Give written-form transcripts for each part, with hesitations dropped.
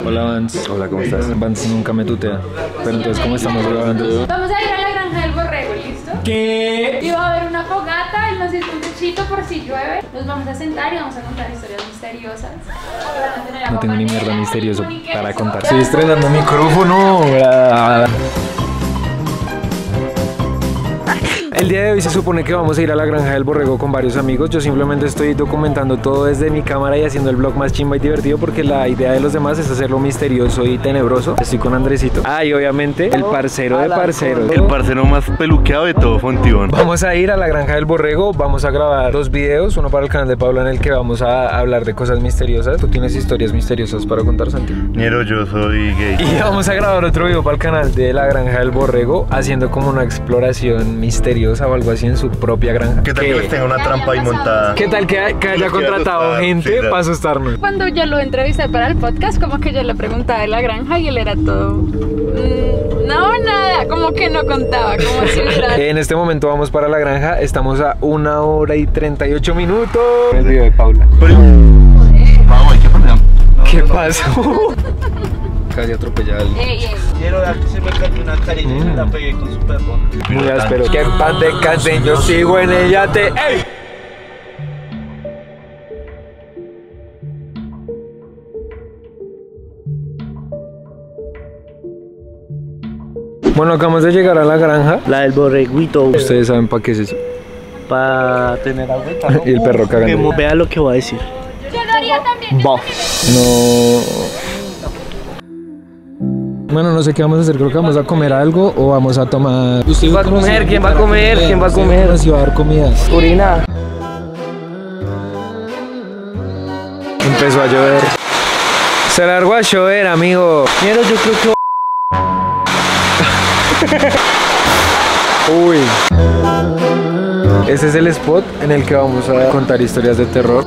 Hola Vance. Hola, ¿cómo estás? Vance nunca me tutea. Pero entonces, ¿cómo estamos grabando? Vamos a ir a la granja del borrego, ¿listo? ¿Qué? Y va a haber una fogata, él nos hizo un techito por si llueve. Nos vamos a sentar y vamos a contar historias misteriosas. No tengo ni mierda misterioso para contar. Estoy estrenando micrófono. El día de hoy se supone que vamos a ir a la granja del borrego con varios amigos. Yo simplemente estoy documentando todo desde mi cámara y haciendo el vlog más chimba y divertido porque la idea de los demás es hacerlo misterioso y tenebroso. Estoy con Andresito. Ah, y obviamente el parcero de parceros. El parcero más peluqueado de todo Fontibón. Vamos a ir a la granja del borrego. Vamos a grabar 2 videos, uno para el canal de Pablo en el que vamos a hablar de cosas misteriosas. ¿Tú tienes historias misteriosas para contar, Santi? Ñero, yo soy gay. Y vamos a grabar otro video para el canal de la granja del borrego, haciendo como una exploración misteriosa o algo así en su propia granja. ¿Qué tal que les tenga una trampa ahí montada? ¿Qué tal que haya contratado gente para asustarnos? Cuando yo lo entrevisté para el podcast, como que yo le preguntaba de la granja y él era todo... no, nada, como que no contaba, como si hubiera... En este momento vamos para la granja, estamos a 1 hora y 38 minutos. El video de Paula. Vamos, hay que poner. ¿Qué pasó? Casi atropellado. Quiero dar que se me cayó una carilla y me la pegué con su perrón. Muy áspero. Que en paz descansen, yo sigo en el yate. ¡Ey! Bueno, acabamos de llegar a la granja. La del borreguito. Ustedes saben para qué es eso. Para tener agüita, ¿no? Y el perro cagando. Que vea lo que voy a decir. Llegaría también. No. Bueno, no sé qué vamos a hacer, creo que vamos a comer algo o vamos a tomar... ¿Quién va a comer? ¿Quién va a comer? ¿Quién va a comer? Nos iba a dar comida. Purina. Empezó a llover. Se largó a llover, amigo. Ñero, yo creo que... Uy. Ese es el spot en el que vamos a contar historias de terror.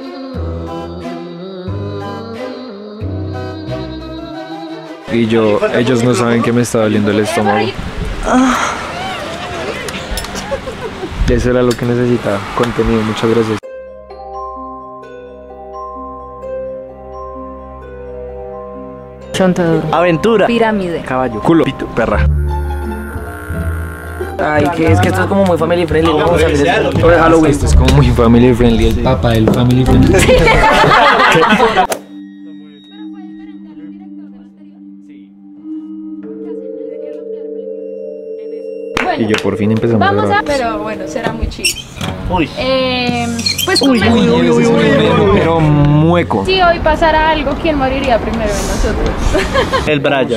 Y ellos no saben que me está doliendo el estómago. Eso era lo que necesitaba, contenido, muchas gracias. Chontador. Aventura. Pirámide. Caballo. Culo. Pito, perra. Ay, que es que esto es como muy family friendly. Vamos a hacer esto de Halloween. Esto es como muy family friendly. El papá del family friendly. Y yo por fin empezamos a Vamos grabar. pero bueno, será muy chido. Uy. Pues Pero mueco. si hoy pasara algo, ¿quién moriría primero de nosotros? El Brian.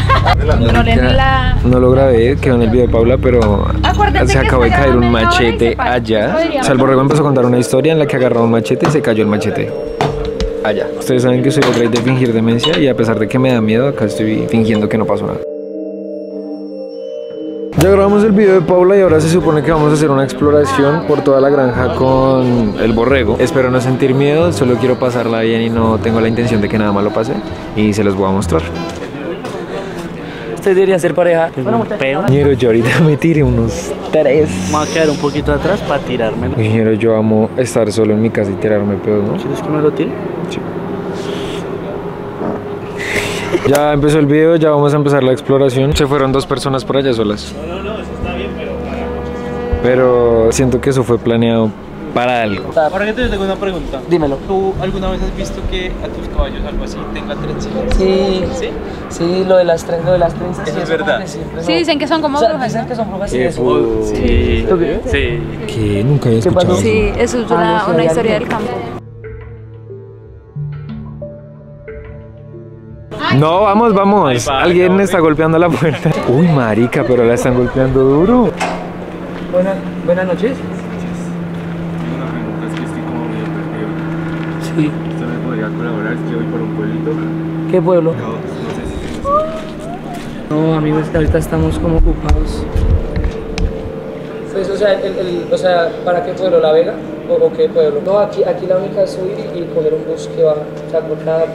No lo grabé, quedó en el video de Paula, pero Acuérdate se que acabó de está caer un grabando ahora y machete se para. allá. Podríamos. O sea, el borrego empezó a contar una historia en la que agarró un machete y se cayó el machete. Allá. Ustedes saben que soy el rey de fingir demencia y a pesar de que me da miedo, acá estoy fingiendo que no pasó nada. Ya grabamos el video de Paula y ahora se supone que vamos a hacer una exploración por toda la granja con el borrego. Espero no sentir miedo, solo quiero pasarla bien y no tengo la intención de que nada malo pase. Y se los voy a mostrar. Usted debería ser pareja. Pero Ñero, yo ahorita me tiré unos 3. me voy a quedar un poquito atrás para tirármelo. Ñero, yo amo estar solo en mi casa y tirarme pedos, ¿no? ¿Quieres que me lo tire? Sí. Ya empezó el video, ya vamos a empezar la exploración. Se fueron 2 personas por allá solas. No, eso está bien, Pero siento que eso fue planeado para algo. Ahora que te tengo una pregunta. Dímelo. ¿Tú alguna vez has visto que a tus caballos algo así tenga trencitas? Sí. ¿Sí? Sí, lo de las trenzas. Eso sí, es verdad. como que siempre Sí, dicen que son como brujas, dicen ¿no? que son brujas y ¿Qué eso. Sí. ¿Tú qué? Sí. Que nunca había ¿Qué pasó? escuchado eso. Sí, eso es una no sé, historia ya del campo. No, vamos. Ahí va, Alguien no, está golpeando la puerta. Uy, marica, pero la están golpeando duro. Buenas noches. Una pregunta, es que estoy como medio perdido. Sí. ¿Usted me podría colaborar? Es que voy por un pueblito. ¿Qué pueblo? No sé si No, amigos, es que ahorita estamos como ocupados. Pues, o sea, o sea, ¿para qué pueblo? ¿La Vega? ¿O qué pueblo? No, aquí la única es subir y coger un bus que baja. O sea, por cada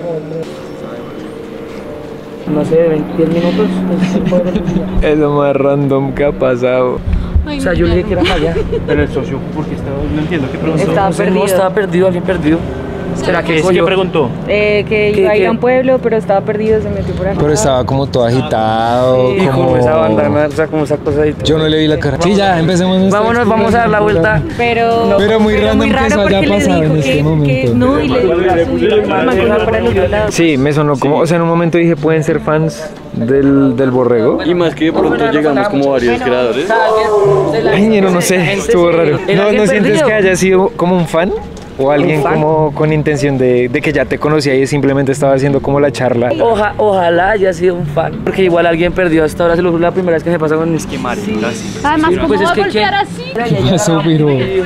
no sé, 10 minutos. Es lo más random que ha pasado. O sea, yo le dije que era para allá. Pero el socio, porque estaba, no entiendo qué preguntó. Estaba perdido. No, estaba perdido, alguien perdido. ¿Será que ¿Qué preguntó? Que iba a ir a un pueblo, pero estaba perdido, se metió por acá. Pero estaba como todo agitado, Y como esa bandana, o sea, como esa cosa ahí. Yo no le vi la cara. Sí, ya, empecemos. Vámonos, vamos a dar la vuelta. Pero muy random que eso haya pasado en este momento. No, y le dijo a su mamá que iba para el otro lado. Sí, me sonó como, o sea, en un momento dije, pueden ser fans del borrego. Y más que de pronto llegamos como varios creadores. Ay, no sé, estuvo raro. ¿No sientes que haya sido como un fan? ¿O alguien como con intención de que ya te conocía y simplemente estaba haciendo como la charla? Ojalá haya sido un fan. Porque igual alguien perdió hasta ahora, la primera vez que me pasó con mis quemares. Además, ¿cómo pues va es a que golpear así? ¿Qué pasó, pero?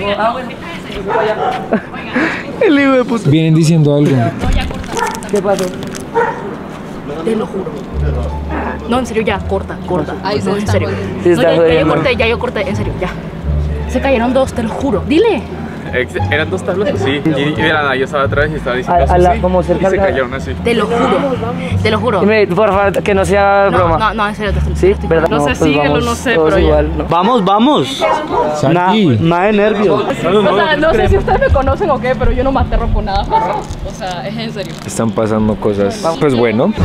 El hijo de puta. Vienen diciendo algo. ¿Qué pasó? Te lo juro. No, en serio, ya, corta. Ahí se No, en está serio. jodiendo. No, ya yo corté, en serio, ya. Se cayeron dos, te lo juro. Dile. Eran dos tablas así. Y de la nada yo estaba atrás y estaba diciendo así. como cerca y se cayeron así. Te lo juro. Te lo juro. Dime, por favor, que no sea broma. No, en serio, te estoy ¿Sí? ¿Verdad? No sé, pues síguelo, vamos no sé, todos pero ya. igual, ¿no? Vamos. Santi. Nada de nervios. O sea, no sé si ustedes me conocen o qué, pero yo no me aterro por nada. O sea, es en serio. Están pasando cosas. Pues bueno.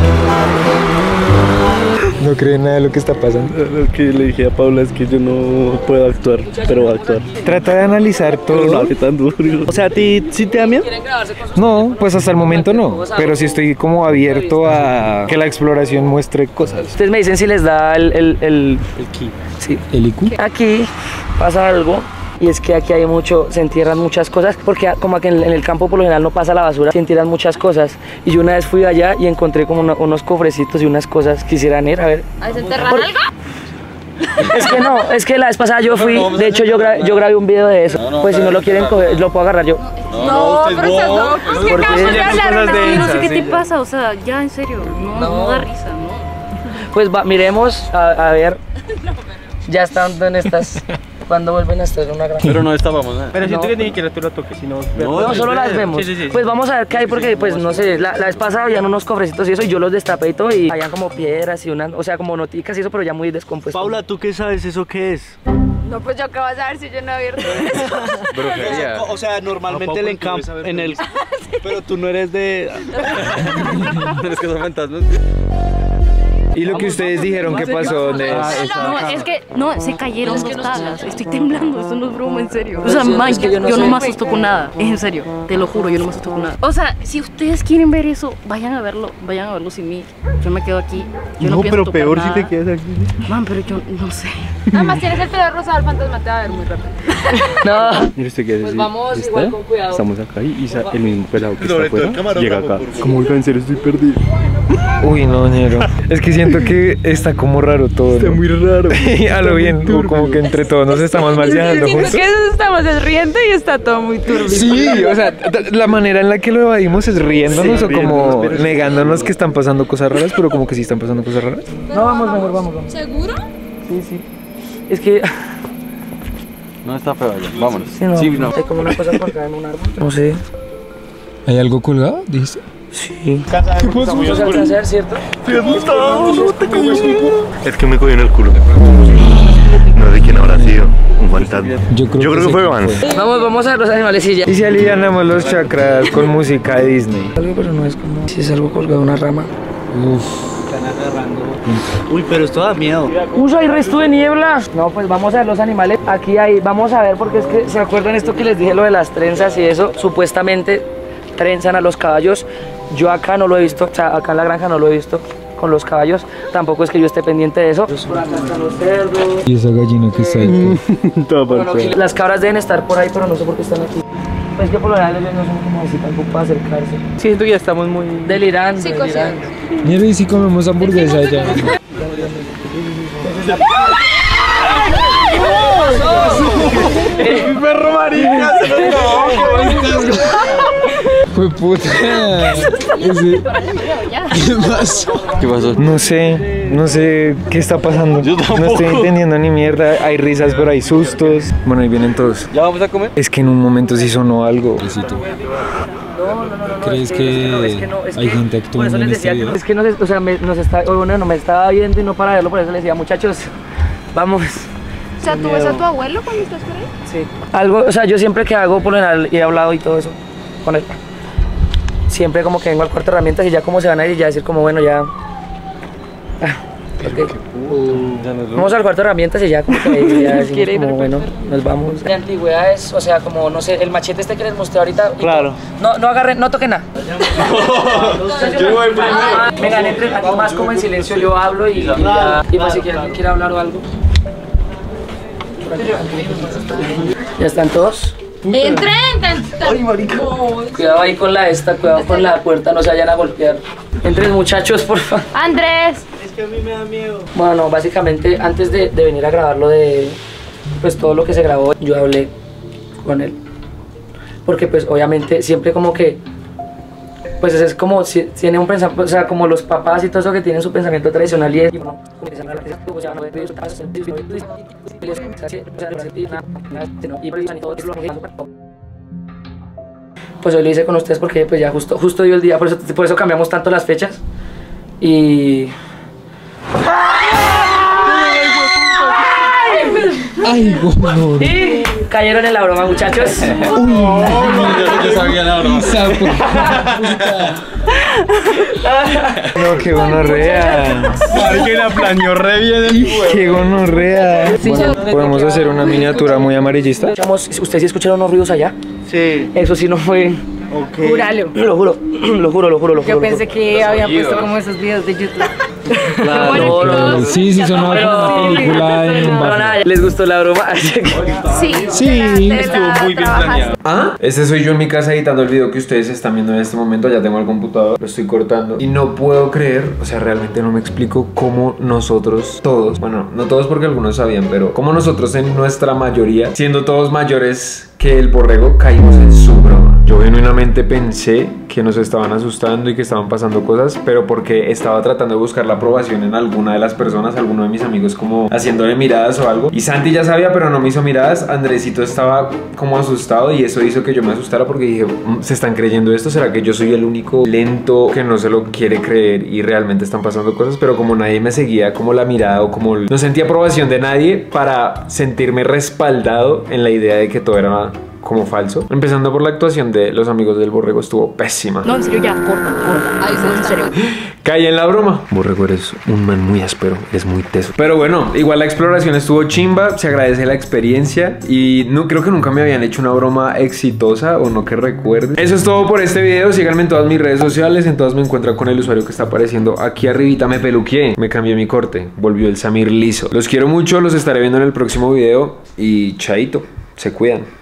No creen nada de lo que está pasando. Lo que le dije a Paula es que yo no puedo actuar, pero voy a actuar. Trata de analizar Pero todo. no, que tan duro. O sea, ¿a ti sí te da miedo? No, pues hasta el momento no. Pero sí estoy como abierto a que la exploración muestre cosas. Ustedes me dicen si les da el ki. Sí. ¿El IQ? Aquí pasa algo. Y es que aquí hay se entierran muchas cosas, porque como aquí en el campo por lo general no pasa la basura, se entierran muchas cosas. Y yo una vez fui allá y encontré como unos cofrecitos y unas cosas, quisieran ir a ver. ¿Ahí se enterran algo? Es que la vez pasada yo fui, de hecho yo grabé un video de eso. Pues si no lo quieren coger, lo puedo agarrar yo. No, pero estás loco. Es que acabamos de hablar una vez. No sé qué te pasa, o sea, ya, en serio. No da risa, ¿no? Pues miremos a ver. Ya están donde estás. Cuando vuelven a estar en una granja. Pero no estábamos nada. Pero siento que ni siquiera tú lo toques, sino... No, solo las vemos. Sí. Pues vamos a ver qué hay porque, pues, no sé, la vez pasada habían unos cofrecitos y eso, y yo los destapé y todo, y habían como piedras y o sea, como noticas y eso, pero ya muy descompuestos. Paula, ¿tú qué sabes eso qué es? No, pues yo acabo de saber si yo no he abierto eso. Brujería. O sea, normalmente el encampo en el... Pero tú no eres de... Tienes que son fantasmas. ¿Y lo que ustedes dijeron qué pasó? ¿Dónde es? No, es que no, se cayeron dos tablas. Estoy temblando, esto no es broma, en serio. O sea, man, es que yo no no sé. me asusto con nada. Es en serio, te lo juro, yo no me asusto con nada. O sea, si ustedes quieren ver eso, vayan a verlo sin mí. Yo me quedo aquí. Yo no, pienso tocar nada. te quedas aquí. Man, pero yo no sé. Nada más tienes el pelo rosado, el fantasma te va a ver muy rápido. No. Mira usted qué Pues vamos igual con cuidado. Estamos acá y el mismo pelado que Sobre está todo el afuera camarógrafo, llega acá. por favor. Como, oiga, en serio estoy perdido. Uy, no, ñero. Es que siento que está como raro todo. Está ¿no? muy raro. A lo bien, como que entre todos nos estamos marciando juntos. Que estamos riendo y está todo muy turbio. Sí, o sea, la manera en la que lo evadimos es riéndonos Sí, o como riéndonos, pero- negándonos que están pasando cosas raras, pero como que sí están pasando cosas raras. No, vamos. ¿Seguro? Sí. Es que, No está feo allá. Vámonos. sí, no, Sí, no. hay como una cosa colgada en un árbol. No sé. ¿Hay algo colgado? ¿Dijiste? Sí. ¿Qué se alcanza a hacer, cierto? Es que me cogió en el culo. No sé quién habrá sido. Un fantasma. Yo creo que fue sí Vans. Vamos a ver los animales y ya. Y si alivianamos los chakras con música de Disney. Algo, pero no es como si es algo colgado en una rama. Uy, pero esto da miedo. ¡Uy, hay resto de niebla! No, pues vamos a ver los animales. Aquí hay, vamos a ver, porque es que, ¿se acuerdan esto que les dije, lo de las trenzas y eso? Supuestamente trenzan a los caballos. Yo acá no lo he visto, o sea, acá en la granja no lo he visto con los caballos. Tampoco es que yo esté pendiente de eso. Por acá están los cerdos. Y esa gallina que está ahí. Bueno, aquí las cabras deben estar por ahí, pero no sé por qué están aquí. Pues que por lo general ellos no son como así tampoco para acercarse. Siento que ya estamos muy... Delirando, Sí, delirando. Mira, y si comemos hamburguesa ya. ¡Perro marica! Fue puta. ¿Qué pasó? ¿Qué pasó? No sé qué está pasando. Yo tampoco. No estoy entendiendo ni mierda. Hay risas, pero hay sustos. Bueno, ahí vienen todos. ¿Ya vamos a comer? Es que en un momento sí sonó algo. No, ¿Crees es que es no, es hay que- gente por eso actuando les en decía este que- video? Es que no sé, o sea, no me estaba viendo y no para verlo, por eso les decía, muchachos, vamos. O sea, ¿tú ves a tu abuelo cuando estás por ahí? Sí. Algo, o sea, yo siempre que hago por lo general he hablado y todo eso con él. siempre como que vengo al cuarto de herramientas y ya como se van a ir y ya decir como bueno ya... Okay. Vamos al cuarto de herramientas y ya como que ya decimos como bueno, nos vamos. De antigüedades, o sea, como no sé, el machete este que les mostré ahorita. Claro. No agarren, no toquen nada. Yo voy primero. Vengan, entren aquí más como en silencio, yo hablo y pues si alguien quiere hablar o algo. ¿Ya están todos? Entren. Ay, marica. Cuidado ahí con cuidado con la puerta, no se vayan a golpear. Entren muchachos, por favor. Andrés. Es que a mí me da miedo. Bueno, básicamente antes de venir a grabar lo de pues todo lo que se grabó, yo hablé con él. Porque pues obviamente siempre como que pues es como si tiene un pensamiento, o sea, como los papás y todo eso que tienen su pensamiento tradicional y es pues hoy lo hice con ustedes porque pues ya justo dio el día, por eso cambiamos tanto las fechas y Ay, no. Y cayeron en la broma, muchachos. Yo sabía la broma. No, qué gonorrea. Que la planeó re bien. Qué gonorrea. Bueno, podemos hacer una miniatura muy amarillista. ¿Ustedes sí escucharon unos ruidos allá? Sí. Eso sí no fue. Ok. Júralo. Lo juro. Yo pensé que habían puesto como esos videos de YouTube. Claro, Sí, sonaba como una película en un bar. ¿Les gustó la broma? Sí, Estuvo muy bien planeado. ¿Ah? Este soy yo en mi casa editando el video que ustedes están viendo en este momento. Ya tengo el computador, lo estoy cortando. Y no puedo creer, o sea, realmente no me explico cómo nosotros todos, bueno, no todos porque algunos sabían, pero cómo nosotros en nuestra mayoría, siendo todos mayores que el borrego, caímos en su broma. Yo genuinamente pensé que nos estaban asustando y que estaban pasando cosas, pero porque estaba tratando de buscar la aprobación en alguna de las personas, alguno de mis amigos como haciéndole miradas o algo. Y Santi ya sabía, pero no me hizo miradas. Andresito estaba como asustado y eso hizo que yo me asustara porque dije, ¿se están creyendo esto? ¿Será que yo soy el único lento que no se lo quiere creer y realmente están pasando cosas? Pero como nadie me seguía como la mirada o como no sentía aprobación de nadie para sentirme respaldado en la idea de que todo era como falso. Empezando por la actuación de los amigos del borrego, estuvo pésima. No, en serio, ya, corta. Ay, en serio. Caí en la broma. Borrego, eres un man muy áspero, eres muy teso. Pero bueno, igual la exploración estuvo chimba, se agradece la experiencia y no creo que nunca me habían hecho una broma exitosa o no que recuerde. Eso es todo por este video. Síganme en todas mis redes sociales, en todas me encuentran con el usuario que está apareciendo aquí arribita. Me peluqueé, me cambié mi corte, volvió el Samir liso. Los quiero mucho, los estaré viendo en el próximo video y chaito, se cuidan.